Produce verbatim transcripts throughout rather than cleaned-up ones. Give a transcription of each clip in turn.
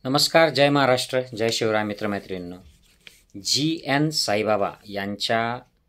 नमस्कार. जय महाराष्ट्र, जय शिवराय मित्रमैत्रिणींनो. जी एन साईबाबा यांच्या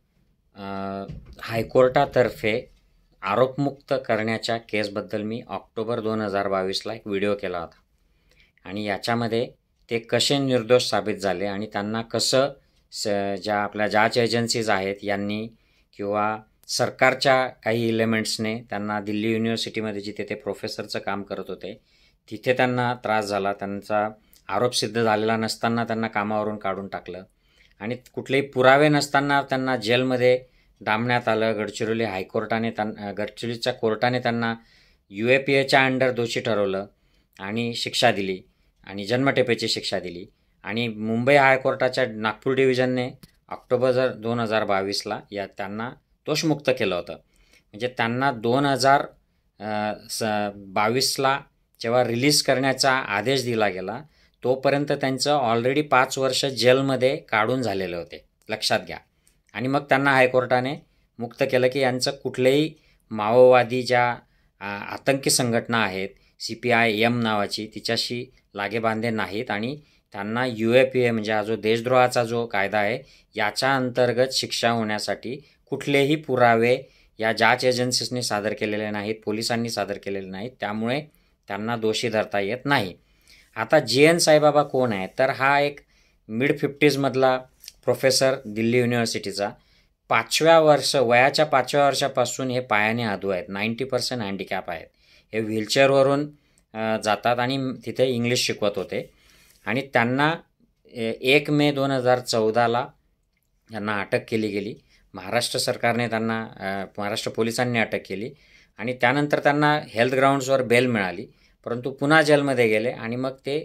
हायकोर्टातर्फे आरोपमुक्त करण्याच्या केसबद्दल मी ऑक्टोबर दोन हजार बावीसला एक व्हिडिओ केला होता आणि याच्यामध्ये ते कसे निर्दोष साबित झाले आणि त्यांना कसं स ज्या आपल्या जाच एजन्सीज आहेत यांनी किंवा सरकारच्या काही एलिमेंट्सने त्यांना दिल्ली युनिव्हर्सिटीमध्ये जिथे ते प्रोफेसरचं काम करत होते तिथे त्यांना त्रास झाला. त्यांचा आरोप सिद्ध झालेला नसताना त्यांना कामावरून काढून टाकलं आणि कुठलेही पुरावे नसताना त्यांना जेलमध्ये डांबण्यात आलं. गडचिरोली हायकोर्टाने त्यांना गडचिरोलीच्या कोर्टाने त्यांना यू ए पी एच्या अंडर दोषी ठरवलं आणि शिक्षा दिली आणि जन्मठेपेची शिक्षा दिली. आणि मुंबई हायकोर्टाच्या नागपूर डिव्हिजनने ऑक्टोबर दोन हजार बावीसला या त्यांना दोषमुक्त केलं होतं. म्हणजे त्यांना दोन हजार स बावीसला जेव्हा रिलीज करण्याचा आदेश दिला गेला तोपर्यंत त्यांचं ऑलरेडी पाच वर्ष जेलमध्ये काढून झालेले होते, लक्षात घ्या. आणि मग त्यांना हायकोर्टाने मुक्त केलं की यांचं कुठलेही माओवादी ज्या आतंकी संघटना आहेत सी पी आय एम नावाची तिच्याशी लागेबांधे नाहीत आणि त्यांना यू ए पी ए म्हणजे हा जो देशद्रोहाचा जो कायदा आहे याच्या अंतर्गत शिक्षा होण्यासाठी कुठलेही पुरावे या जाच एजन्सीजने सादर केलेले नाहीत, पोलिसांनी सादर केलेले नाहीत. त्यामुळे त्यांना दोषी धरता येत नाही. आता जी एन साईबाबा कोण आहे तर हा एक मिड फिफ्टीजमधला प्रोफेसर दिल्ली युनिव्हर्सिटीचा. पाचव्या वर्ष वयाच्या पाचव्या वर्षापासून हे पायाने अधू आहेत. नाईंटी पर्सेंट हँडिकॅप आहेत. हे व्हीलचेअरवरून जातात आणि तिथे इंग्लिश शिकवत होते. आणि त्यांना एक मे दोन हजार चौदाला त्यांना अटक केली गेली. महाराष्ट्र सरकारने त्यांना महाराष्ट्र पोलिसांनी अटक केली आणि त्यानंतर त्यांना हेल्थ ग्राउंड्सवर बेल मिळाली, परंतु पुन्हा जेलमध्ये गेले आणि मग ते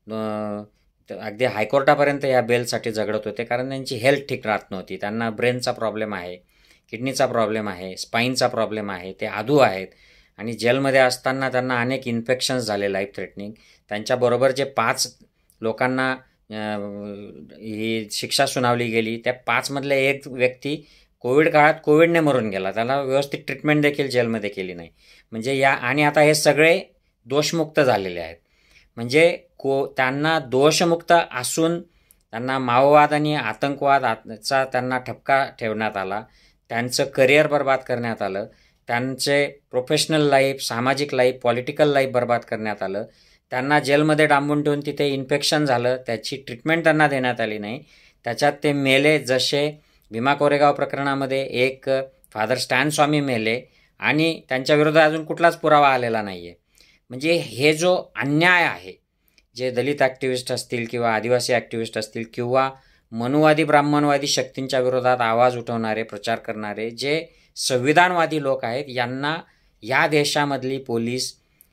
अगदी हायकोर्टापर्यंत या बेलसाठी झगडत होते कारण त्यांची हेल्थ ठीक राहत नव्हती. त्यांना ब्रेनचा प्रॉब्लेम आहे, किडनीचा प्रॉब्लेम आहे, स्पाईनचा प्रॉब्लेम आहे, ते अधू आहेत आणि जेलमध्ये असताना त्यांना अनेक इन्फेक्शन्स झाले लाईफ थ्रेटनिंग. त्यांच्याबरोबर जे पाच लोकांना ही शिक्षा सुनावली गेली त्या पाचमधले एक व्यक्ती कोविड काळात कोविडने मरून गेला. त्याला व्यवस्थित ट्रीटमेंट देखील जेलमध्ये केली नाही. म्हणजे या आणि आता हे सगळे दोषमुक्त झालेले आहेत. म्हणजे को त्यांना दोषमुक्त असून त्यांना माओवाद आणि आतंकवादाचा त्यांना ठपका ठेवण्यात आला. त्यांचं करिअर बर्बाद करण्यात आलं. त्यांचे प्रोफेशनल लाईफ, सामाजिक लाईफ, पॉलिटिकल लाईफ बर्बाद करण्यात आलं. त्यांना जेलमध्ये डांबून ठेवून तिथे इन्फेक्शन झालं, त्याची ट्रीटमेंट त्यांना देण्यात आली नाही. त्याच्यात ते मेले. जसे भीमा कोरेगाव प्रकरणामध्ये एक फादर स्टॅन स्वामी मेले आणि त्यांच्या विरोधात अजून कुठलाच पुरावा आलेला नाही आहे. म्हणजे हे जो अन्याय आहे, जे दलित ॲक्टिव्हिस्ट असतील किंवा आदिवासी ॲक्टिव्हिस्ट असतील किंवा मनुवादी ब्राह्मणवादी शक्तींच्या विरोधात आवाज उठवणारे, प्रचार करणारे जे संविधानवादी लोक आहेत यांना या देशामधली पोलीस,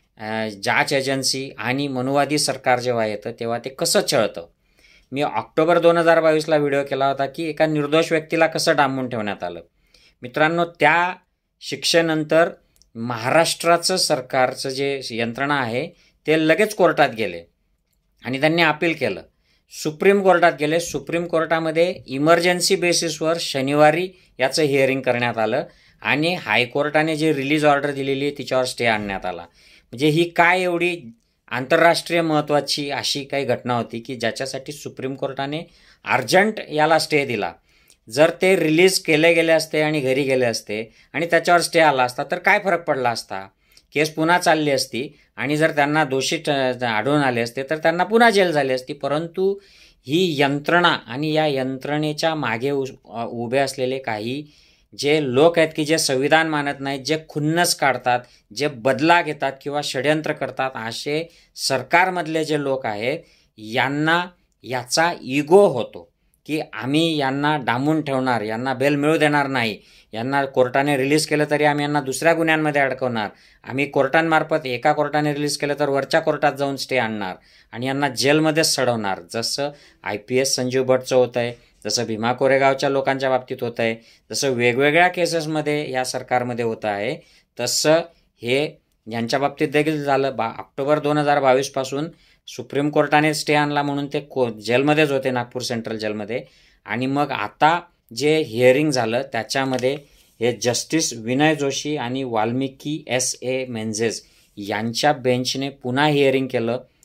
जाच एजन्सी आणि मनुवादी सरकार जेव्हा येतं तेव्हा ते कसं छळतं. मी ऑक्टोबर दोन हजार बावीसला व्हिडिओ केला होता की एका निर्दोष व्यक्तीला कसं डांबून ठेवण्यात आलं. मित्रांनो, त्या शिक्षेनंतर महाराष्ट्राचं सरकारचं जे यंत्रणा आहे ते लगेच कोर्टात गेले आणि त्यांनी अपील केलं. सुप्रीम कोर्टात गेले. सुप्रीम कोर्टामध्ये इमर्जन्सी बेसिसवर शनिवारी याचं हिअरिंग करण्यात आलं आणि हायकोर्टाने जे रिलीज ऑर्डर दिलेली आहे तिच्यावर स्टे आणण्यात आला. म्हणजे ही काय एवढी आंतरराष्ट्रीय महत्त्वाची अशी काही घटना होती की ज्याच्यासाठी सुप्रीम कोर्टाने अर्जंट याला स्टे दिला. जर ते रिलीज केले गेले असते आणि घरी गेले असते आणि त्याच्यावर स्टे आला असता तर काय फरक पडला असता. केस पुन्हा चालली असती आणि जर त्यांना दोषी आढळून आले असते तर त्यांना पुन्हा जेल झाली असती. परंतु ही यंत्रणा आणि या यंत्रणेच्या मागे उभे असलेले काही जे लोक आहेत की जे संविधान मानत नाहीत, जे खुन्नस काढतात, जे बदला घेतात किंवा षड्यंत्र करतात, असे सरकारमधले जे लोक आहेत यांना याचा इगो होतो की आम्ही यांना डांबून ठेवणार, यांना बेल मिळू देणार नाही, यांना कोर्टाने रिलीज केलं तरी आम्ही यांना दुसऱ्या गुन्ह्यांमध्ये अडकवणार, आम्ही कोर्टांमार्फत एका कोर्टाने रिलीज केलं तर वरच्या कोर्टात जाऊन स्टे आणणार आणि यांना जेलमध्येच सडवणार. जसं आय पी एस संजीव भट्टचं होतं आहे, जसं भीमा कोरेगावच्या लोकांच्या बाबतीत होतं आहे, जसं वेगवेगळ्या केसेसमध्ये या सरकारमध्ये होतं आहे, तसं हे यांच्या बाबतीत देखील झालं. बा ऑक्टोबर दोन हजार बावीसपासून सुप्रीम कोर्टाने स्टे आणला म्हणून ते को जेलमध्येच होते, नागपूर सेंट्रल जेलमध्ये. आणि मग आता जे हिअरिंग झालं त्याच्यामध्ये हे जस्टिस विनय जोशी आणि वाल्मिकी एस ए मेन्झेस यांच्या बेंचने पुन्हा हिअरिंग केलं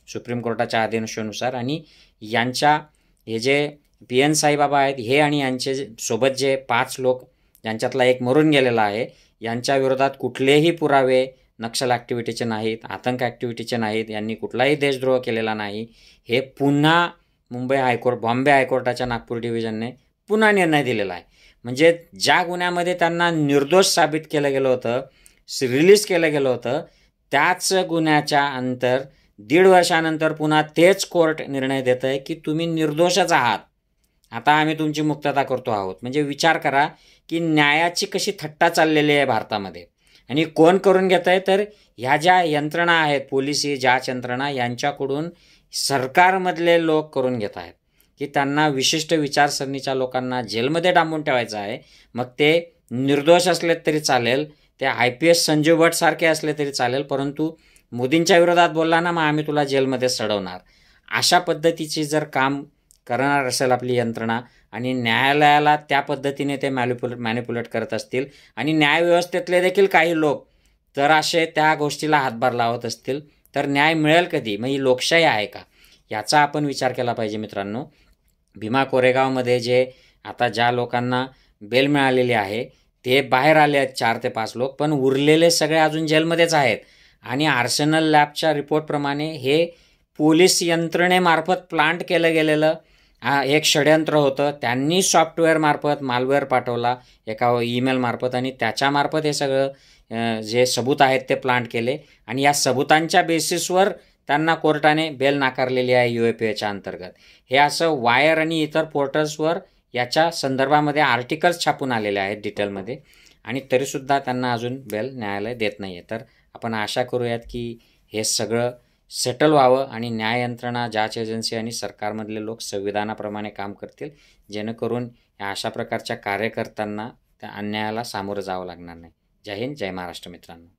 सुप्रीम कोर्टाच्या आदेशानुसार. आणि यांच्या हे जे पी एन साईबाबा आहेत हे आणि यांचे सोबत जे पाच लोक यांच्यातला एक मरून गेलेला आहे, यांच्या विरोधात कुठलेही पुरावे नक्षल ॲक्टिव्हिटीचे नाहीत, आतंक ॲक्टिव्हिटीचे नाहीत, यांनी कुठलाही देशद्रोह केलेला नाही, हे पुन्हा मुंबई हायकोर्ट बॉम्बे हायकोर्टाच्या नागपूर डिव्हिजनने पुन्हा निर्णय दिलेला आहे. म्हणजे ज्या गुन्ह्यामध्ये त्यांना निर्दोष साबित केलं गेलं होतं, रिलीज केलं गेलं होतं, त्याच गुन्ह्याच्या अंतर दीड वर्षानंतर पुन्हा तेच कोर्ट निर्णय देतं आहे की तुम्ही निर्दोषच आहात, आता आम्ही तुमची मुक्तता करतो आहोत. म्हणजे विचार करा की न्यायाची कशी थट्टा चाललेली आहे भारतामध्ये. आणि कोण करून घेत आहे, तर ह्या ज्या यंत्रणा आहेत, पोलिसी जांच यंत्रणा, यांच्याकडून सरकारमधले लोक करून घेत आहेत की त्यांना विशिष्ट विचारसरणीच्या लोकांना जेलमध्ये डांबून ठेवायचं आहे. मग ते निर्दोष असले तरी चालेल, ते I P S Sanjiv Bhatt सारखे असले तरी चालेल, परंतु मोदींच्या विरोधात बोलला ना, मग आम्ही तुला जेलमध्ये सडवणार. अशा पद्धतीची जर काम करणार असेल आपली यंत्रणा आणि न्यायालयाला त्या पद्धतीने ते मॅनिप्युलेट मॅनिप्युलेट करत असतील आणि न्यायव्यवस्थेतले देखील काही लोक तर असे त्या गोष्टीला हातभार लावत असतील, तर न्याय मिळेल कधी? मग ही लोकशाही आहे का? याचा आपण विचार केला पाहिजे मित्रांनो. भीमा कोरेगावमध्ये जे आता ज्या लोकांना बेल मिळालेली आहे ते बाहेर आले आहेत चार ते पाच लोक, पण उरलेले सगळे अजून जेलमध्येच आहेत. आणि आर्सेनल लॅबच्या रिपोर्टप्रमाणे हे पोलीस यंत्रणेमार्फत प्लांट केलं गेलेलं एक षड्यंत्र होतं. त्यांनी सॉफ्टवेअरमार्फत मालवेअर पाठवला एका ईमेलमार्फत आणि त्याच्यामार्फत हे सगळं जे सबूत आहेत ते प्लांट केले आणि या सबूतांच्या बेसिसवर त्यांना कोर्टाने बेल नाकारलेली आहे यू ए पी एच्या अंतर्गत. हे असं वायर आणि इतर पोर्टल्सवर याच्या संदर्भामध्ये आर्टिकल्स छापून आलेले आहेत डिटेलमध्ये आणि तरीसुद्धा त्यांना अजून बेल न्यायालय देत नाही आहे. तर आपण आशा करूयात की हे सगळं सेटल व्हावं आणि न्याय यंत्रणा, जांच एजन्सी आणि सरकारमधले लोक संविधानाप्रमाणे काम करतील, जेणेकरून या अशा प्रकारच्या कार्यकर्त्यांना त्या अन्यायाला सामोरं जावं लागणार नाही. जय हिंद, जय महाराष्ट्र मित्रांनो.